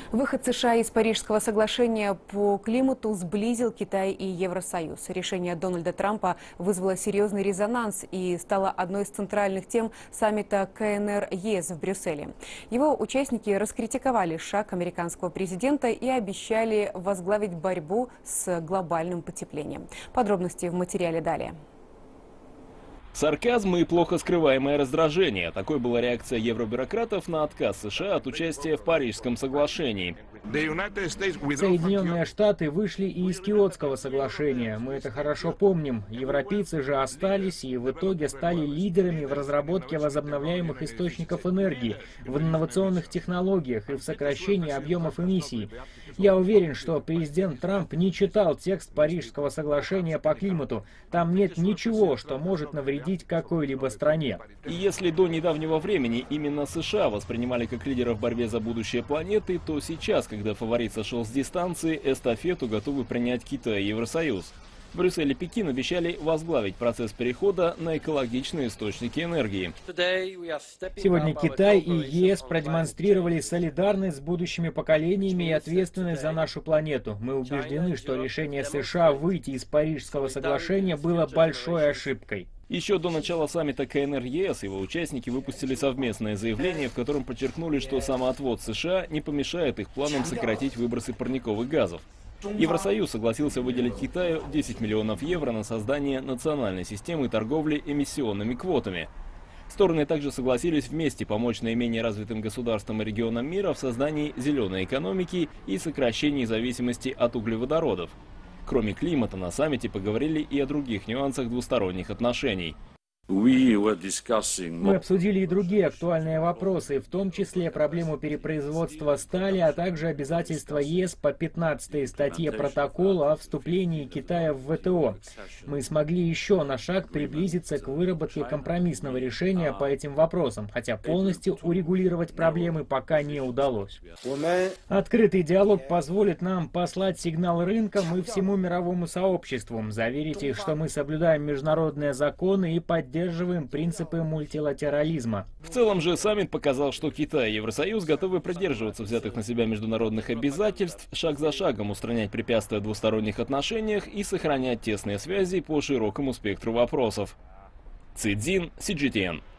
Выход США из Парижского соглашения по климату сблизил Китай и Евросоюз. Решение Дональда Трампа вызвало серьезный резонанс и стало одной из центральных тем саммита КНР-ЕС в Брюсселе. Его участники раскритиковали шаг американского президента и обещали возглавить борьбу с глобальным потеплением. Подробности в материале далее. Сарказм и плохо скрываемое раздражение. Такой была реакция евробюрократов на отказ США от участия в Парижском соглашении. Соединенные Штаты вышли и из Киотского соглашения. Мы это хорошо помним. Европейцы же остались и в итоге стали лидерами в разработке возобновляемых источников энергии, в инновационных технологиях и в сокращении объемов эмиссий. Я уверен, что президент Трамп не читал текст Парижского соглашения по климату. Там нет ничего, что может навредить какой-либо стране. И если до недавнего времени именно США воспринимали как лидера в борьбе за будущее планеты, то сейчас, когда фаворит сошел с дистанции, эстафету готовы принять Китай и Евросоюз. Брюссель и Пекин обещали возглавить процесс перехода на экологичные источники энергии. Сегодня Китай и ЕС продемонстрировали солидарность с будущими поколениями и ответственность за нашу планету. Мы убеждены, что решение США выйти из Парижского соглашения было большой ошибкой. Еще до начала саммита КНР-ЕС его участники выпустили совместное заявление, в котором подчеркнули, что самоотвод США не помешает их планам сократить выбросы парниковых газов. Евросоюз согласился выделить Китаю 10 миллионов евро на создание национальной системы торговли эмиссионными квотами. Стороны также согласились вместе помочь наименее развитым государствам и регионам мира в создании зеленой экономики и сокращении зависимости от углеводородов. Кроме климата, на саммите поговорили и о других нюансах двусторонних отношений. Мы обсудили и другие актуальные вопросы, в том числе проблему перепроизводства стали, а также обязательства ЕС по 15 статье протокола о вступлении Китая в ВТО. Мы смогли еще на шаг приблизиться к выработке компромиссного решения по этим вопросам, хотя полностью урегулировать проблемы пока не удалось. Открытый диалог позволит нам послать сигнал рынкам и всему мировому сообществу, заверить их, что мы соблюдаем международные законы и поддерживаем принципы мультилатерализма. В целом же саммит показал, что Китай и Евросоюз готовы придерживаться взятых на себя международных обязательств, шаг за шагом устранять препятствия в двусторонних отношениях и сохранять тесные связи по широкому спектру вопросов. Цзин, CGTN.